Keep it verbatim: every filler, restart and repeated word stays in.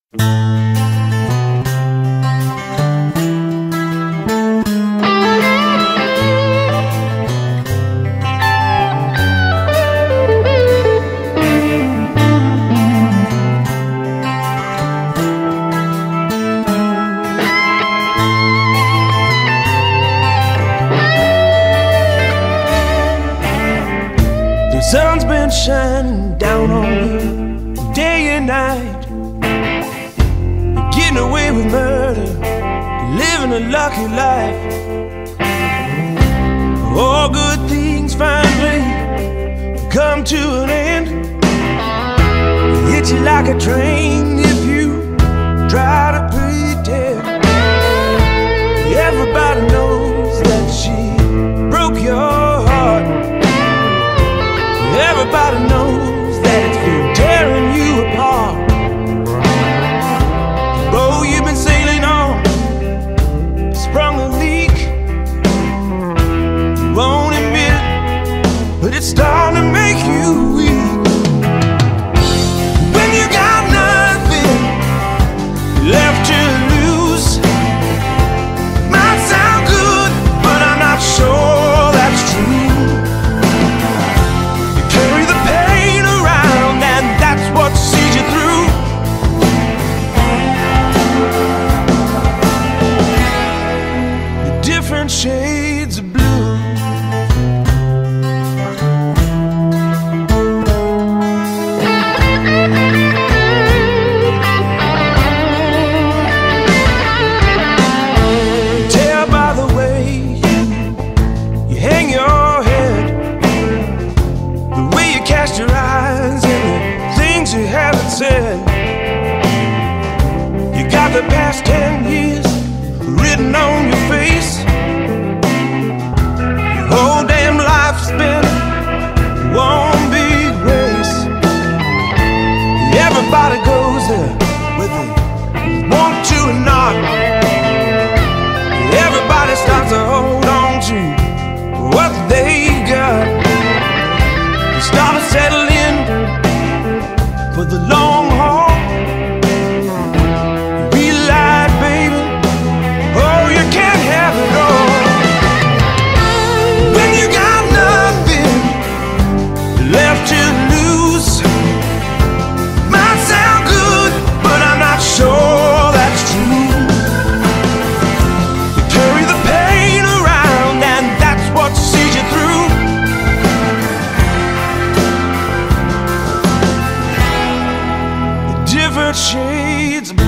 The sun's been shining down on me day and night, getting away with murder, living a lucky life. All good things finally come to an end. Hit you like a train if you try to pretend. Everybody knows that she broke your heart. Everybody knows that it's been tearing you apart. The boat you've been sailing on sprung a leak. You won't admit it, but it's starting to make you weak. When you got nothing left to lose, might sound good, but I'm not sure that's true. Different shades of blue. You tell by the way you, you hang your head, the way you cast your eyes, and the things you haven't said. You got the past ten years written on your face. Your whole damn life's been one big race. Everybody goes there whether they want to or not. Everybody starts to hold on to what they got. They start to settle in for the long haul. Different shades of blue.